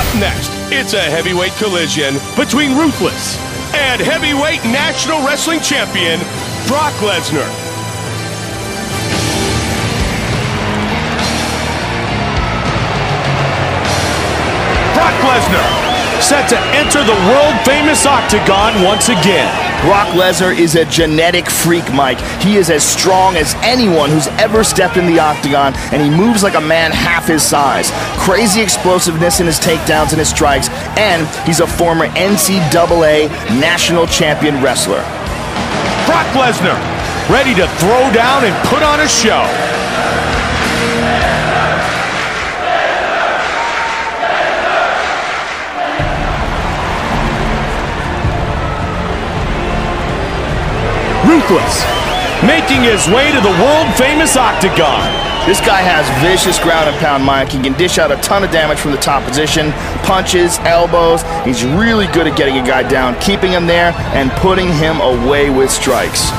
Up next, it's a heavyweight collision between Ruthless and heavyweight national wrestling champion Brock Lesnar. Brock Lesnar set to enter the world-famous Octagon once again. Brock Lesnar is a genetic freak, Mike. He is as strong as anyone who's ever stepped in the Octagon, and he moves like a man half his size. Crazy explosiveness in his takedowns and his strikes, and he's a former NCAA national champion wrestler. Brock Lesnar, ready to throw down and put on a show. Ruthless, making his way to the world-famous Octagon. This guy has vicious ground and pound, Mike. He can dish out a ton of damage from the top position, punches, elbows. He's really good at getting a guy down, keeping him there, and putting him away with strikes.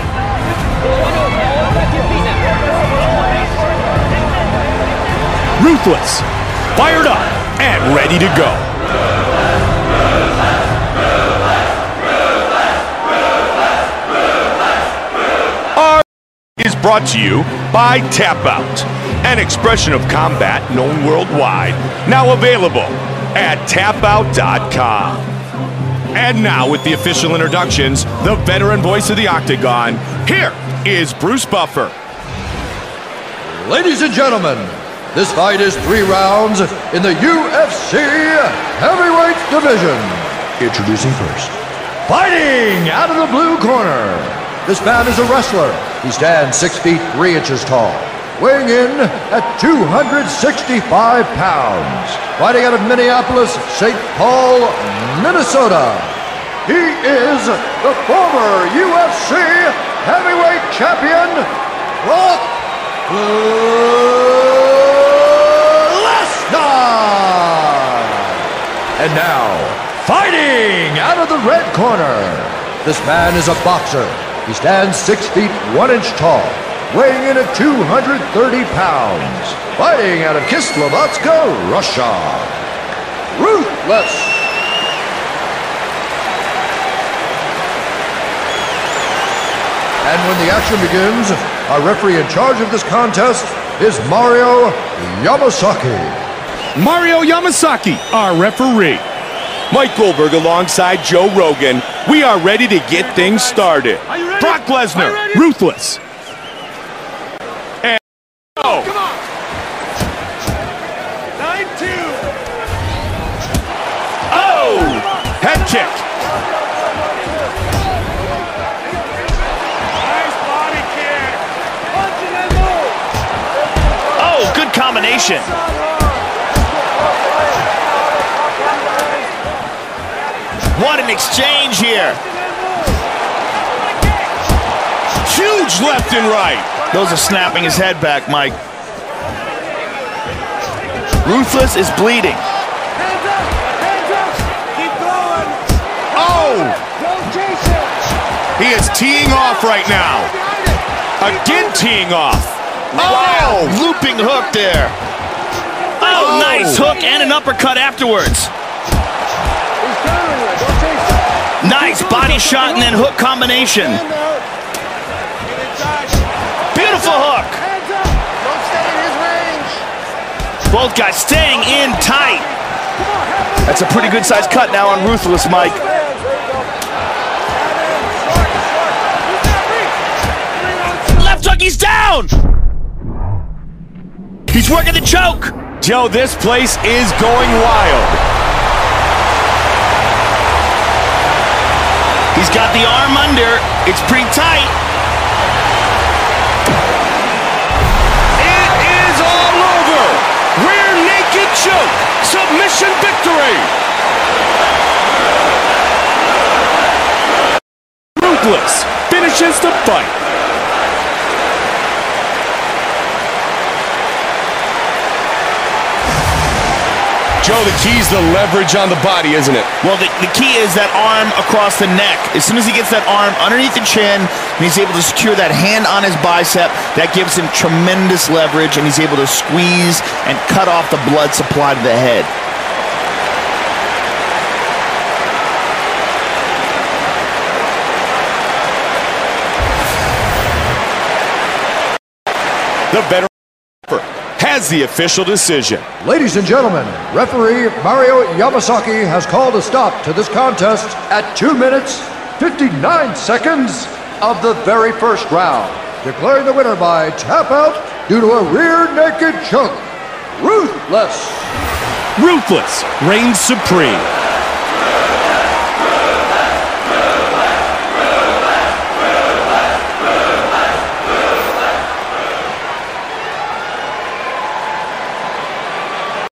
Ruthless, fired up and ready to go. Is brought to you by Tap Out, an expression of combat known worldwide, now available at tapout.com. And now with the official introductions, the veteran voice of the Octagon, here is Bruce Buffer. Ladies and gentlemen, this fight is 3 rounds in the UFC Heavyweight Division. Introducing first, fighting out of the blue corner. This man is a wrestler. He stands 6 feet 3 inches tall, weighing in at 265 pounds. Fighting out of Minneapolis, St. Paul, Minnesota. He is the former UFC heavyweight champion, Brock Lesnar. And now, fighting out of the red corner. This man is a boxer. He stands 6 feet 1 inch tall, weighing in at 230 pounds. Fighting out of Kislovodsk, Russia, Ruthless. And when the action begins, our referee in charge of this contest is Mario Yamasaki. Mario Yamasaki, our referee. Mike Goldberg alongside Joe Rogan. We are ready to get things started. Brock Lesnar, Ruthless. And go. Come on. 9-2. Oh! Head kick. Nice body kick. Punch and then move. Oh, good combination. What an exchange here. Huge left and right. Those are snapping his head back, Mike. Ruthless is bleeding. Hands up! Hands up! Keep going! Oh! Don't chase it! He is teeing off right now. Again teeing off. Oh! Looping hook there. Oh, nice hook and an uppercut afterwards. He's countering it. Don't chase it. Nice body shot and then hook combination. Beautiful hook. Hands up! Don't stay in his range. Both guys staying in tight. That's a pretty good sized cut now on Ruthless, Mike. Left hook, he's down! He's working the choke. Joe, this place is going wild. He's got the arm under. It's pretty tight. It is all over. Rear naked choke. Submission victory. Ruthless finishes the fight. Joe, the key's the leverage on the body, isn't it? Well, the key is that arm across the neck. As soon as he gets that arm underneath the chin, and he's able to secure that hand on his bicep, that gives him tremendous leverage, and he's able to squeeze and cut off the blood supply to the head. The veteran has the official decision. Ladies and gentlemen, referee Mario Yamasaki has called a stop to this contest at 2 minutes, 59 seconds of the very first round, declaring the winner by tap out due to a rear naked choke. Ruthless. Ruthless reigns supreme.